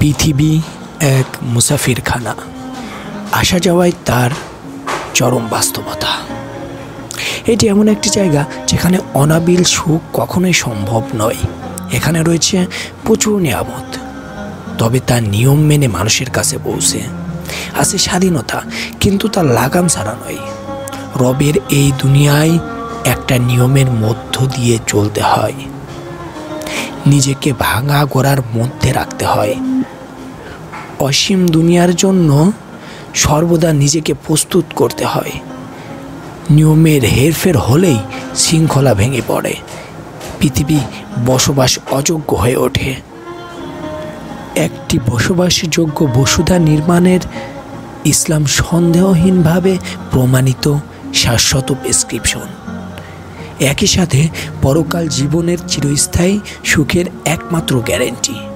পৃথিবী এক মুসাফিরখানা, আসা যাওয়ায় তার চরম বাস্তবতা। এটি এমন একটি জায়গা যেখানে অনাবিল সুখ কখনোই সম্ভব নয়। এখানে রয়েছে প্রচুর নিয়ামত, তবে তার নিয়ম মেনে মানুষের কাছে পৌঁছে। আছে স্বাধীনতা, কিন্তু তার লাগাম ছাড়া নয়। রবের এই দুনিয়ায় একটা নিয়মের মধ্য দিয়ে চলতে হয়, নিজেকে ভাঙা গোড়ার মধ্যে রাখতে হয়। অসীম দুনিয়ার জন্য সর্বদা নিজেকে প্রস্তুত করতে হয়। নিয়মের হেরফের হলেই শৃঙ্খলা ভেঙে পড়ে, পৃথিবী বসবাস অযোগ্য হয়ে ওঠে। একটি বসবাসযোগ্য বসুধা নির্মাণের ইসলাম সন্দেহহীনভাবে প্রমাণিত শাশ্বত প্রেসক্রিপশন, একই সাথে পরকাল জীবনের চিরস্থায়ী সুখের একমাত্র গ্যারেন্টি।